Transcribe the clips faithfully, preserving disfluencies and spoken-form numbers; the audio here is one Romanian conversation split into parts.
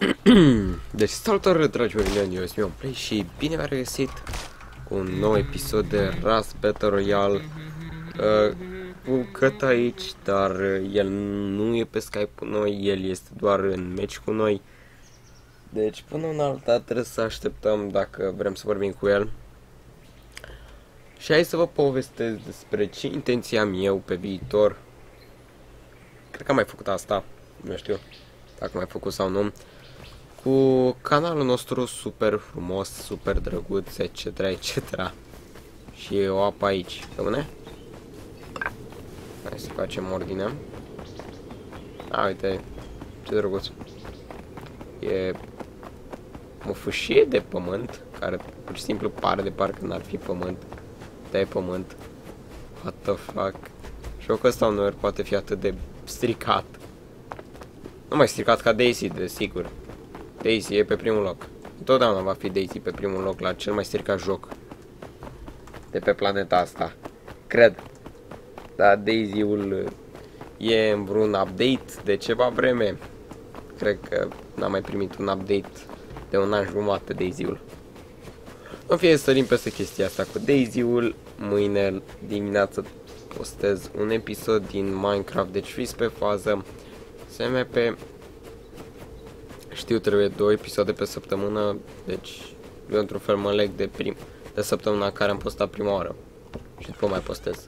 Deci salutare, dragi mei, eu sunt Play și bine v-am regăsit cu un nou episod de Rust Battle Royale uh, cu Căt aici, dar el nu e pe Skype cu noi, el este doar în meci cu noi. Deci până în alta trebuie să așteptăm dacă vrem să vorbim cu el. Și hai să vă povestesc despre ce intenție am eu pe viitor. Cred că am mai făcut asta, nu știu dacă am mai făcut sau nu. Cu canalul nostru super frumos, super drăguț, etc, et cetera. Și e o apă aici, rămâne? Hai să facem ordine. A, uite, ce drăguț. E o fâșie de pământ, care pur și simplu pare de parcă n-ar fi pământ. Dar e pământ. What the fuck? Jocul ăsta uneori poate fi atât de stricat. Nu mai stricat ca Daisy, desigur. Daisy e pe primul loc. Întotdeauna va fi Daisy pe primul loc la cel mai stricat joc de pe planeta asta. Cred. Dar Daisy-ul e în vreun update de ceva vreme. Cred că n-am mai primit un update de un an jumătate Daisy-ul. În fie, sărim peste chestia asta cu Daisy-ul. Mâine dimineață postez un episod din Minecraft, deci fiți pe fază. S M P. Știu, trebuie două episoade pe săptămână, deci eu într-un fel mă leg de, prim, de săptămâna în care am postat prima oară. Și după mai postez.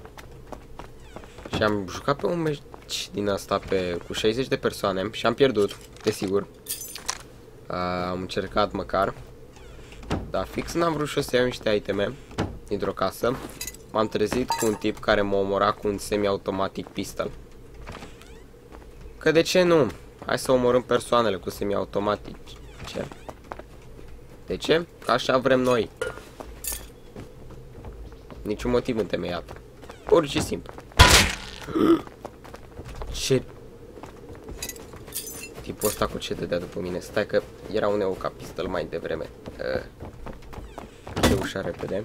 Și am jucat pe un meci din asta pe, cu șaizeci de persoane și am pierdut, desigur. Uh, am încercat măcar. Dar fix n-am vrut și să iau niște iteme dintr-o casă. M-am trezit cu un tip care mă omora cu un semi-automatic pistol. Că de ce nu? Hai să omorâm persoanele cu semi-automatici. Ce? De ce? Că așa vrem noi. Niciun motiv întemeiat. Pur și simplu. Ce? Tipul ăsta cu ce dădea după mine? Stai că era un eu ca pistol mai devreme. Uh. Ce ușa repede.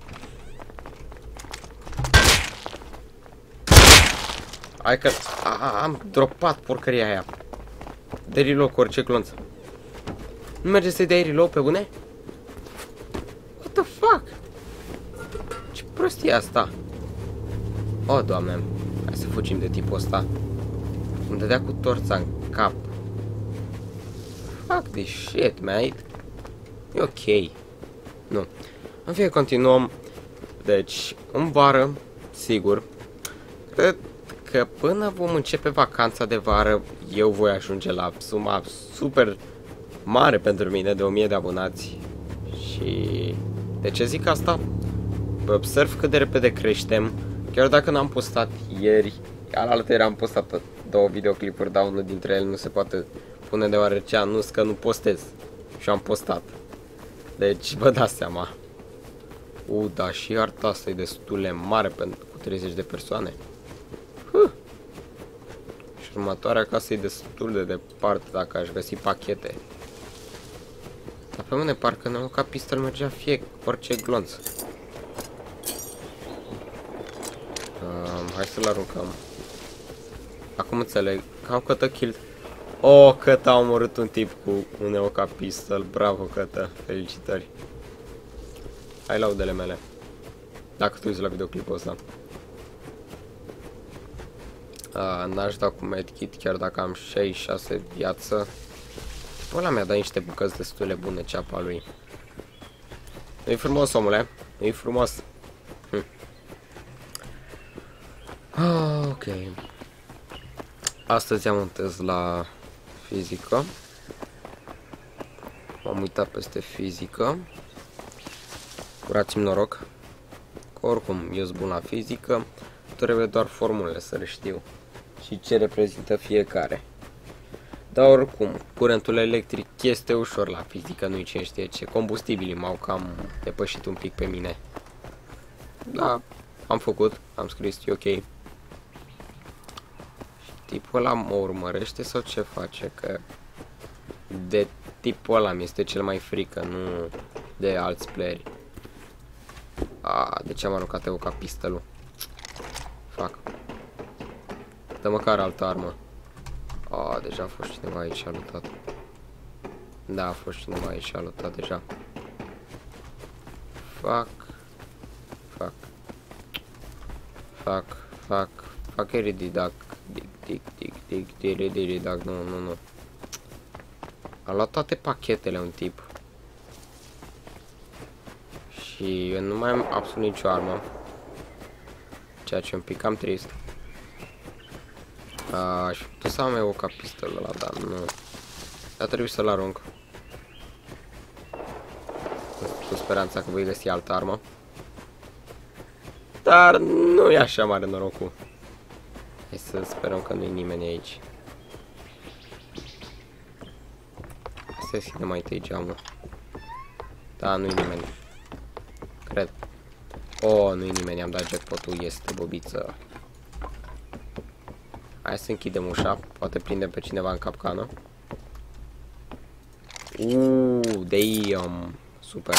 Hai că a, a, am dropat porcăria aia. De reload cu orice clonț. Nu merge să-i dai reload pe bune? What the fuck? Ce prostie asta? Oh, Doamne. Hai să fugim de tipul ăsta. Îmi dădea cu torța în cap. Fuck this shit, mate. E ok. Nu. În fine, continuăm. Deci, în vară, sigur, cred că până vom începe vacanța de vară, eu voi ajunge la suma super mare pentru mine de o mie de abonați. Și de ce zic asta? Observ cât de repede creștem. Chiar dacă n-am postat ieri, alaltă ieri am postat două videoclipuri, dar unul dintre ele nu se poate pune deoarece anunț că nu postez. Și am postat. Deci vă dați seama. U, da, și arta asta e destul de mare pentru cu treizeci de persoane. Huh. Și următoarea casă e destul de departe dacă aș găsi pachete. Dar pe mine parcă nu ca pistol mergea fie orice glonț. Um, hai să-l aruncăm. Acum înțeleg. How Cătă killed. Oh, Cătă a omorât un tip cu un E O K pistol. Bravo, Cătă. Felicitări. Hai laudele mele. Dacă tu uiți la videoclipul ăsta. N-aș da cu medkit chiar dacă am șaizeci și șase viață. Ăla mi-a dat niște bucăți destul de bune ceapa lui. Nu-i frumos, omule. Nu-i frumos. Hm. Ah, ok. Astăzi am un test la fizică. M-am uitat peste fizică. Urați-mi noroc. Că oricum eu sunt bun la fizică. Trebuie doar formulele să le știu. Și ce reprezintă fiecare. Dar oricum, curentul electric este ușor la fizică, nu-i cine știe ce. Combustibilii m-au cam depășit un pic pe mine. Da, am făcut, am scris, e ok. Și tipul ăla mă urmărește sau ce face? Că de tipul ăla mi este cel mai frică, nu de alți playeri. A, de ce am aruncat eu ca pistolul? Fac. Dă măcar altă armă. A, deja a fost cineva aici, a luptat. Da, a fost cineva aici și a luptat deja. Fuck. Fuck. Fuck. Fuck. Fuck erididac. Dic, dic, dic, dic, erididac. Nu, nu, nu. A luat toate pachetele un tip. Și eu nu mai am absolut nicio armă. Ceea ce e un pic cam trist. Aș putea să am eu ca pistolul ăla, dar nu. Dar trebuie să-l arunc. Cu speranța că voi găsi altă armă. Dar nu e așa mare norocul. Hai să sperăm că nu-i nimeni aici. Hai să deschidem mai întâi geamul. Da, nu-i nimeni. Cred. Oh, nu-i nimeni, am dat jackpot-ul, este bobiță. Hai să închidem ușa, poate prindem pe cineva în capcană. Uuu, damn, super.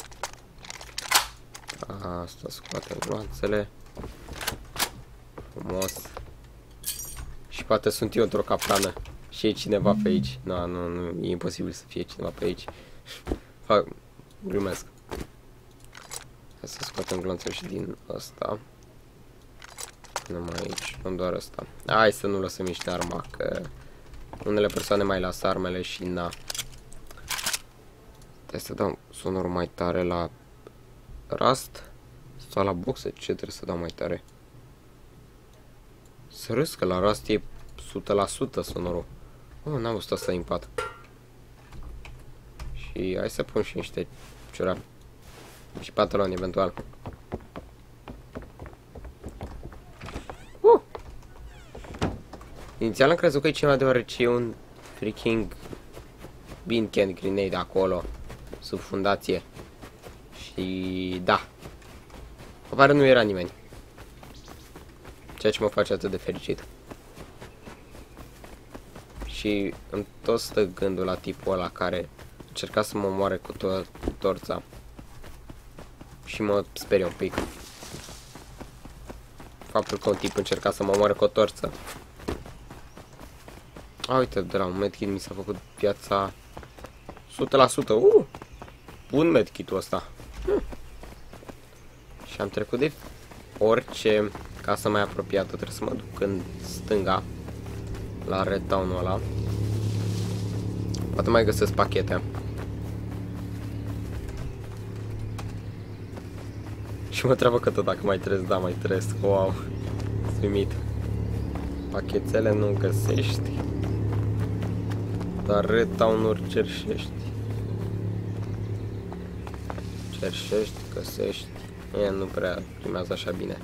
Asta scoatem gloanțele. Frumos. Și poate sunt eu într-o capcană și e cineva pe aici. Nu, nu, nu, e imposibil să fie cineva pe aici. Fac, glumesc. Hai să scoatem glonțul și din ăsta. Numai aici, nu doar ăsta. Hai să nu lăsăm niște arma, că unele persoane mai lasă armele și na. Trebuie să dau sonor mai tare la Rust sau la boxe, ce trebuie să dau mai tare? Să râs că la Rust e o sută la sută sonorul. Oh, n-am văzut asta în pat. Și hai să pun și niște ciorapi. Și pantaloni, eventual. Uh! Inițial am crezut că e cineva, deoarece e un freaking bean can grenade acolo, sub fundație. Și da. Apare nu era nimeni. Ceea ce mă face atât de fericit. Și îmi tot stă gândul la tipul ăla care încerca să mă omoare cu, to cu torța. Și mă sperie un pic faptul că un tip încerca să mă omoare cu o torță. A, uite, de la un medkit mi s-a făcut viața o sută la sută. Uh! Bun medkit-ul ăsta. Hm. Și am trecut de orice casă mai apropiată. Trebuie să mă duc în stânga, la Red Town-ul ăla. Poate mai găsesc pachete. Și mă întreabă că tot dacă mai trăiesc, da, mai trăiesc. Wow, sfimit. Pachetele nu găsești, dar Red Town-uri cerșești. Cerșești, găsești. E, nu prea primează așa bine.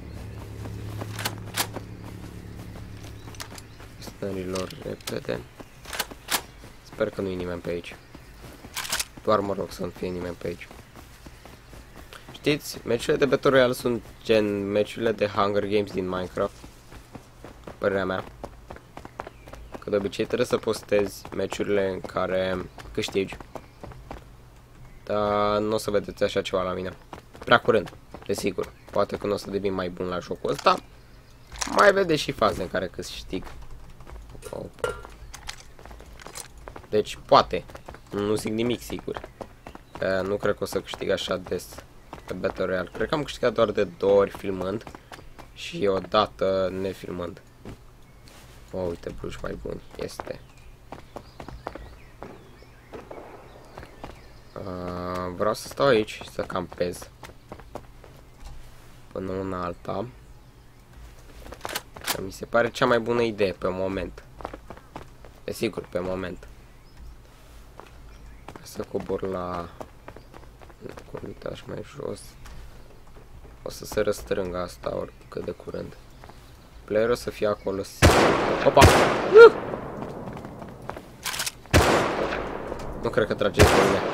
Stărilor repede. Sper că nu-i nimeni pe aici. Doar mă rog să nu fie nimeni pe aici. Știți, meciurile de Battle Royale sunt gen meciurile de Hunger Games din Minecraft. Părerea mea. Că de obicei trebuie să postezi meciurile în care câștigi. Dar nu o să vedeți așa ceva la mine. Prea curând, desigur. Poate că nu o să devin mai bun la jocul ăsta. Mai vedeți și faze în care câștig. Deci poate. Nu zic nimic sigur. Că nu cred că o să câștig așa des pe Battle Royale. Cred că am câștigat doar de două ori filmând și o dată nefilmând. O, uite, bruși mai buni. Este. Uh, vreau să stau aici și să campez până una alta. Că mi se pare cea mai bună idee pe moment. Desigur, pe moment. Să cobor la un etaj mai jos. O să se răstrângă asta oricât de curând. Player o să fie acolo. Opa! Uh! Nu cred că trage pe mine.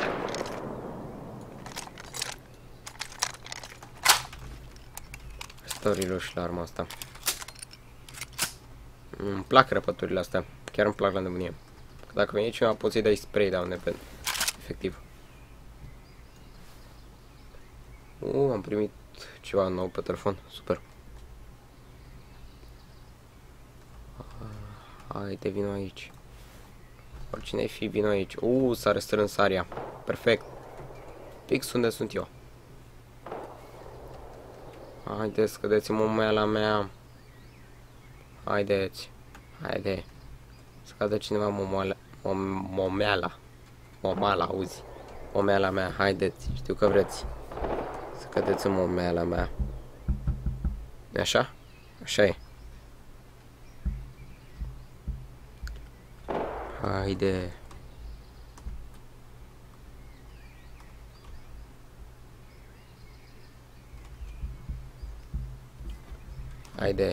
Stau reload și la arma asta. Îmi plac răpăturile astea. Chiar îmi plac la nebunie. Că dacă vine cineva poți să-i dai spray down pe efectiv. Uh, am primit ceva nou pe telefon. Super. Haide, vino aici. Oricine ai fi, vino aici. Uuu, s-a restrâns aria. Perfect. Fix unde sunt eu. Haideți, scădeți-mă momeala mea. Haideți. Haide. Scadă cineva momoala. Mom momeala. Momala, auzi. Momeala mea, haideți. Știu că vreți. Scădeți în momeala mea. E așa? Așa e. Haide. Haide.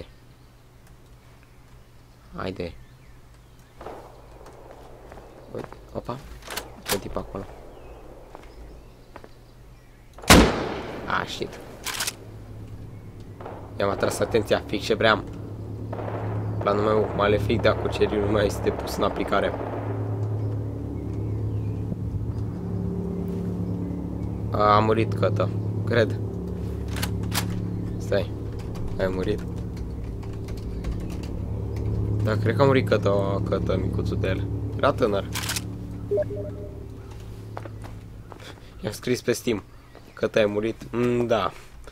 Haide. Uite, opa. Ce tip acolo? Ah, shit. I-am atras atenția, fix ce vreau. Planul meu malefic de a cuceri lumea este pus în aplicare. A, a murit Cătă, cred. Stai, ai murit? Da, cred că a murit Cătă, Cătă, micuțul de el. Era tânăr. I-am scris pe Steam. Cătă, ai murit? Mm, da.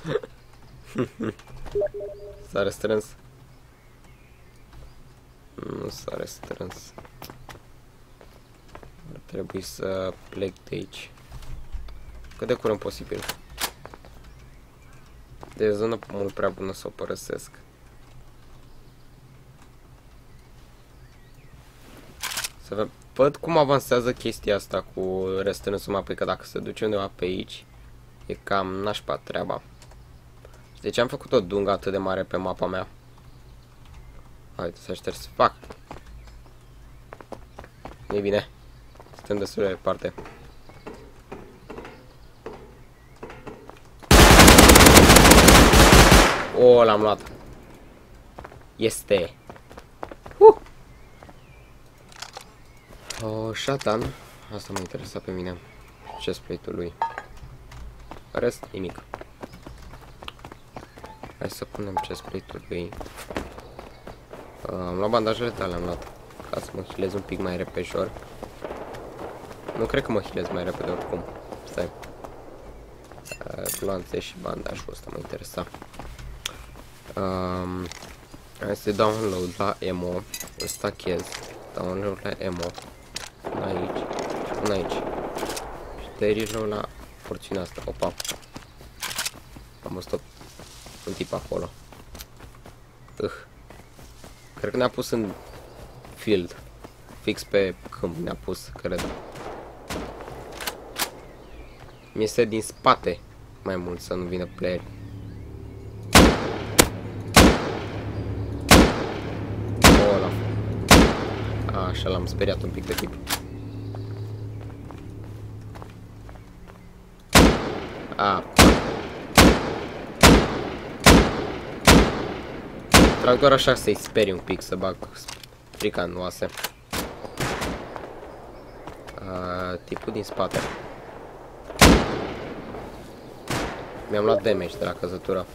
S-a restrâns. Nu s-a restrâns. Ar trebui să plec de aici. Cât de curând posibil. De zonă mult prea bună să o părăsesc. Să văd, văd cum avansează chestia asta cu restrânsul mapei, că dacă se duce undeva pe aici, e cam nașpa treaba. Și de ce am făcut o dungă atât de mare pe mapa mea? Haide să șters. Fac. E bine. Suntem destul de departe. O, l-am luat. Este. Uh! O, shotgun. Asta mă interesa pe mine. Chestplate-ul lui. Rest, nimic. Hai să punem chestplate-ul lui. Uh, am luat bandajele, dar le-am luat ca să mă healez un pic mai repejor. Nu cred că mă healez mai repede oricum. Stai. Uh, gloanțe și bandajul ăsta mă interesa. Um, hai să download la emo. Îl stachez. Download la emo. Pun aici. Și pun aici. Și te reload la porțiunea asta. Opa. Am văzut un tip acolo. Uh. Cred că ne-a pus în field. Fix pe câmp ne-a pus, cred. Mi-este din spate mai mult să nu vină player. Oh, la... A, așa l-am speriat un pic de tip. A. Trag doar așa să-i sperii un pic, să bag frica în oase. Uh, tipul din spate. Mi-am luat damage de la căzătură.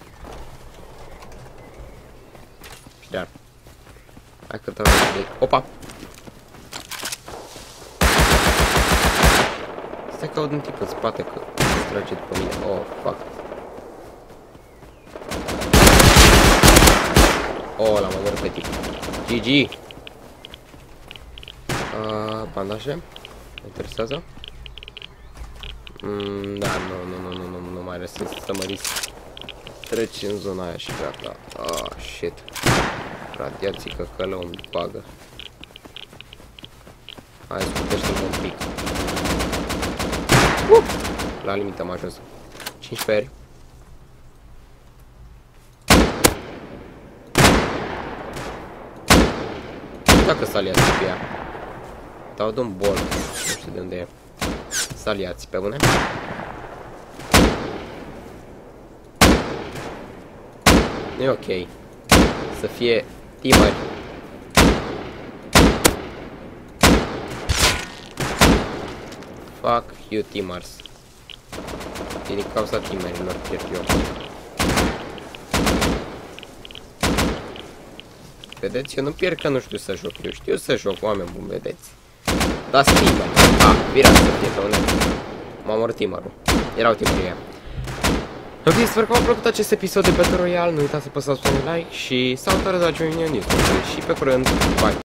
Și dar. Hai că trag de... Opa! Stai că aud un tip în spate că se trage după mine. Oh, fuck. Oh, l-am omorât pe tip. G G! Uh, bandaje? Mă interesează? Mm, da, nu, nu, nu, nu, nu, nu mai are sens să mă risc. Treci în zona aia și gata. Ah, shit. Radiații căcălă îmi bagă. Hai, scutește-mă un pic. Uh! La limită am ajuns. cinci feri. Dacă s-a aliați pe ea. Dau de un bol. Nu știu de unde e. S-a aliați pe bune. Nu e ok. Să fie teameri. Fuck you teamers. E din cauza teamerilor pierd eu. Vedeți? Eu nu pierd că nu știu să joc. Eu știu să joc, oameni buni, vedeți. Da, steamer. Ah, virat să fie pe unde. M-a omorât timerul. Erau timerii aia. Ok, sper că v-a plăcut acest episod de Battle Royale. Nu uitați să apăsați un like și salutare, dragi mei, și pe curând. Bye!